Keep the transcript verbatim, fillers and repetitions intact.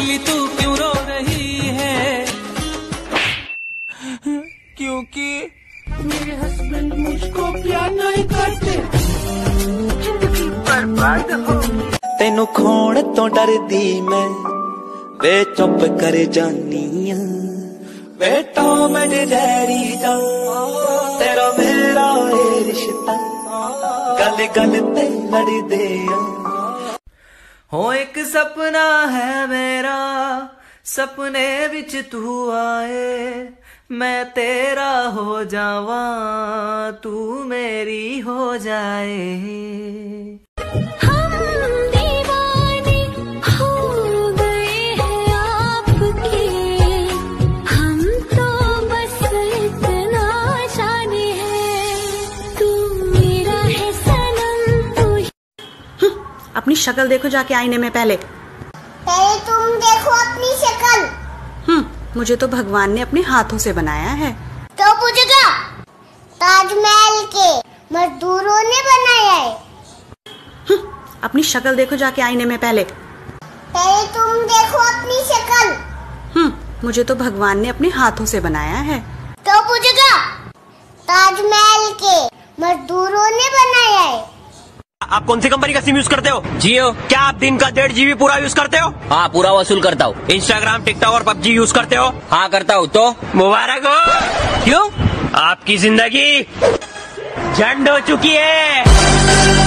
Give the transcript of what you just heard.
बिल्ली तू क्यों रो रही है? क्योंकि मेरे हस्बैंड मुझको प्यार नहीं करते, जिंदगी बर्बाद हो। तेनू खोण तो डरदी मैं वे चुप कर जानी आ, बेटा मेरे डैडी जा तेरा मेरा ए रिश्ता गल गल ते लड़ दे। हो एक सपना है मेरा, सपने विच तू आए, मैं तेरा हो जावा तू मेरी हो जाए। हम दीवाने हो गए हैं आपके, हम तो बस इतना जाने हैं, तू मेरा है सनम तू। अपनी शक्ल देखो जाके आईने में पहले। पहले तुम देखो अपनी शक्ल। हम्म मुझे तो भगवान ने अपने हाथों से बनाया है। तो पूछेगा ताजमहल के मजदूरों ने बनाया है। अपनी शक्ल देखो जाके आईने में पहले। पहले तुम देखो अपनी शक्ल। हम्म मुझे तो भगवान ने अपने हाथों से बनाया है। तो पूछेगा ताजमहल के मजदूरों ने बनाया है। आप कौन सी कंपनी का सिम यूज करते हो? जियो। क्या आप दिन का डेढ़ जीबी पूरा यूज करते हो? हाँ पूरा वसूल करता हूँ। इंस्टाग्राम, टिकटॉक और पबजी यूज करते हो? हाँ करता हूँ। तो मुबारक हो। क्यों? आपकी जिंदगी झंड हो चुकी है।